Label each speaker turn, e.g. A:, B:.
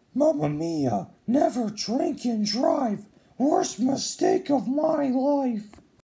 A: Mamma mia, never drink and drive. Worst mistake of my life.